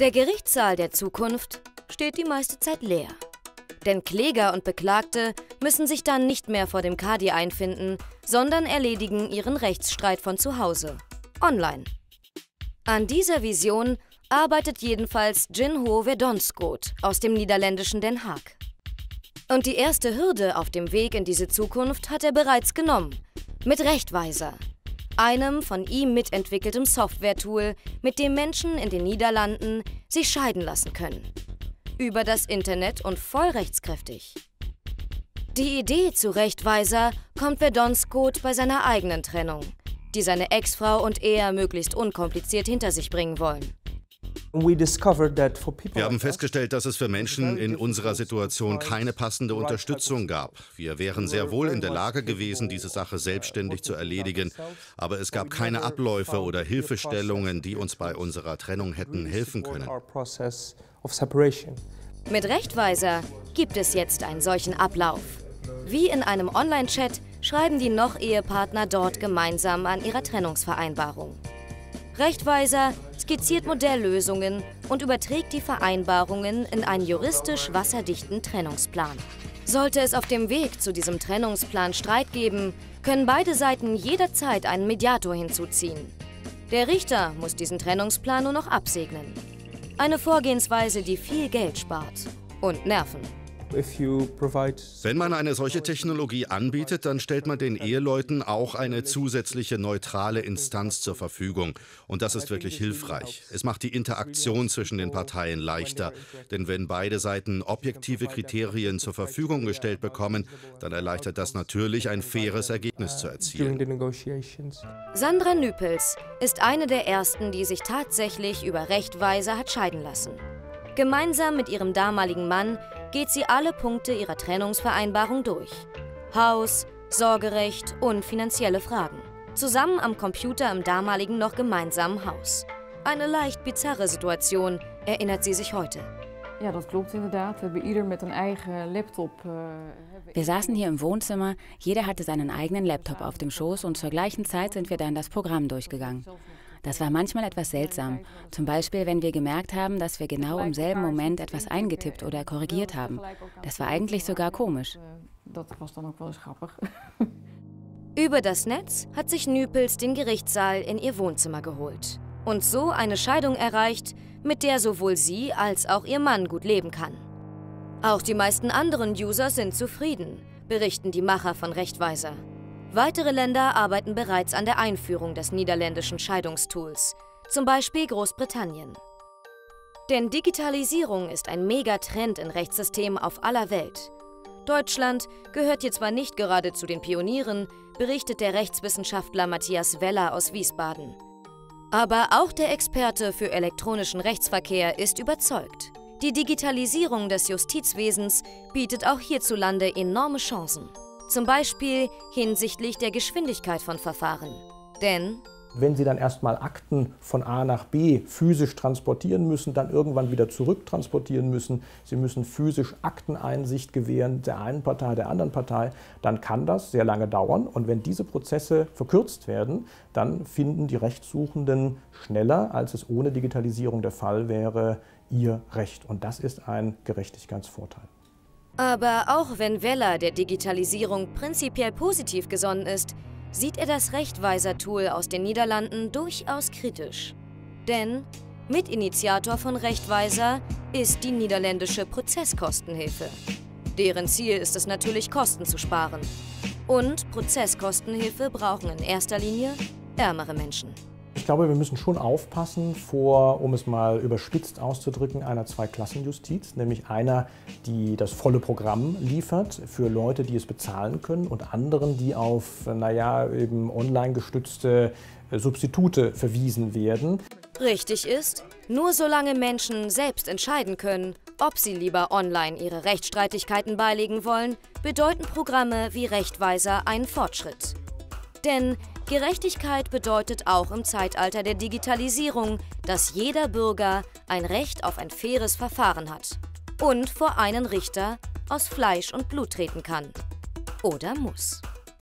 Der Gerichtssaal der Zukunft steht die meiste Zeit leer. Denn Kläger und Beklagte müssen sich dann nicht mehr vor dem Kadi einfinden, sondern erledigen ihren Rechtsstreit von zu Hause, online. An dieser Vision arbeitet jedenfalls Jinho Verdonschot aus dem niederländischen Den Haag. Und die erste Hürde auf dem Weg in diese Zukunft hat er bereits genommen, mit Rechtwijzer, einem von ihm mitentwickeltem Software-Tool, mit dem Menschen in den Niederlanden sich scheiden lassen können. Über das Internet und voll rechtskräftig. Die Idee zu Rechtwijzer kommt Verdonschot bei seiner eigenen Trennung, die seine Ex-Frau und er möglichst unkompliziert hinter sich bringen wollen. Wir haben festgestellt, dass es für Menschen in unserer Situation keine passende Unterstützung gab. Wir wären sehr wohl in der Lage gewesen, diese Sache selbstständig zu erledigen, aber es gab keine Abläufe oder Hilfestellungen, die uns bei unserer Trennung hätten helfen können. Mit Rechtwijzer gibt es jetzt einen solchen Ablauf. Wie in einem Online-Chat schreiben die Noch-Ehepartner dort gemeinsam an ihrer Trennungsvereinbarung. Rechtwijzer skizziert Modelllösungen und überträgt die Vereinbarungen in einen juristisch wasserdichten Trennungsplan. Sollte es auf dem Weg zu diesem Trennungsplan Streit geben, können beide Seiten jederzeit einen Mediator hinzuziehen. Der Richter muss diesen Trennungsplan nur noch absegnen. Eine Vorgehensweise, die viel Geld spart und Nerven. Wenn man eine solche Technologie anbietet, dann stellt man den Eheleuten auch eine zusätzliche neutrale Instanz zur Verfügung. Und das ist wirklich hilfreich. Es macht die Interaktion zwischen den Parteien leichter. Denn wenn beide Seiten objektive Kriterien zur Verfügung gestellt bekommen, dann erleichtert das natürlich, ein faires Ergebnis zu erzielen. Sandra Nüpels ist eine der ersten, die sich tatsächlich über Rechtwijzer hat scheiden lassen. Gemeinsam mit ihrem damaligen Mann geht sie alle Punkte ihrer Trennungsvereinbarung durch. Haus, Sorgerecht und finanzielle Fragen. Zusammen am Computer im damaligen noch gemeinsamen Haus. Eine leicht bizarre Situation, erinnert sie sich heute. Ja, das klopt inderdaad. We hebben ieder met een eigen laptop. Wir saßen hier im Wohnzimmer, jeder hatte seinen eigenen Laptop auf dem Schoß und zur gleichen Zeit sind wir dann das Programm durchgegangen. Das war manchmal etwas seltsam, zum Beispiel wenn wir gemerkt haben, dass wir genau im selben Moment etwas eingetippt oder korrigiert haben. Das war eigentlich sogar komisch. Über das Netz hat sich Nüpels den Gerichtssaal in ihr Wohnzimmer geholt und so eine Scheidung erreicht, mit der sowohl sie als auch ihr Mann gut leben kann. Auch die meisten anderen User sind zufrieden, berichten die Macher von Rechtwijzer. Weitere Länder arbeiten bereits an der Einführung des niederländischen Scheidungstools, zum Beispiel Großbritannien. Denn Digitalisierung ist ein Megatrend in Rechtssystemen auf aller Welt. Deutschland gehört hier zwar nicht gerade zu den Pionieren, berichtet der Rechtswissenschaftler Matthias Weller aus Wiesbaden. Aber auch der Experte für elektronischen Rechtsverkehr ist überzeugt. Die Digitalisierung des Justizwesens bietet auch hierzulande enorme Chancen. Zum Beispiel hinsichtlich der Geschwindigkeit von Verfahren. Denn wenn Sie dann erstmal Akten von A nach B physisch transportieren müssen, dann irgendwann wieder zurücktransportieren müssen, Sie müssen physisch Akteneinsicht gewähren der einen Partei, der anderen Partei, dann kann das sehr lange dauern. Und wenn diese Prozesse verkürzt werden, dann finden die Rechtssuchenden schneller, als es ohne Digitalisierung der Fall wäre, ihr Recht. Und das ist ein Gerechtigkeitsvorteil. Aber auch wenn Weller der Digitalisierung prinzipiell positiv gesonnen ist, sieht er das Rechtwijzer-Tool aus den Niederlanden durchaus kritisch. Denn Mitinitiator von Rechtwijzer ist die niederländische Prozesskostenhilfe. Deren Ziel ist es natürlich, Kosten zu sparen. Und Prozesskostenhilfe brauchen in erster Linie ärmere Menschen. Ich glaube, wir müssen schon aufpassen vor, um es mal überspitzt auszudrücken, einer Zweiklassenjustiz, nämlich einer, die das volle Programm liefert für Leute, die es bezahlen können und anderen, die auf, eben online gestützte Substitute verwiesen werden. Richtig ist, nur solange Menschen selbst entscheiden können, ob sie lieber online ihre Rechtsstreitigkeiten beilegen wollen, bedeuten Programme wie Rechtwijzer einen Fortschritt. Denn Gerechtigkeit bedeutet auch im Zeitalter der Digitalisierung, dass jeder Bürger ein Recht auf ein faires Verfahren hat und vor einen Richter aus Fleisch und Blut treten kann. Oder muss.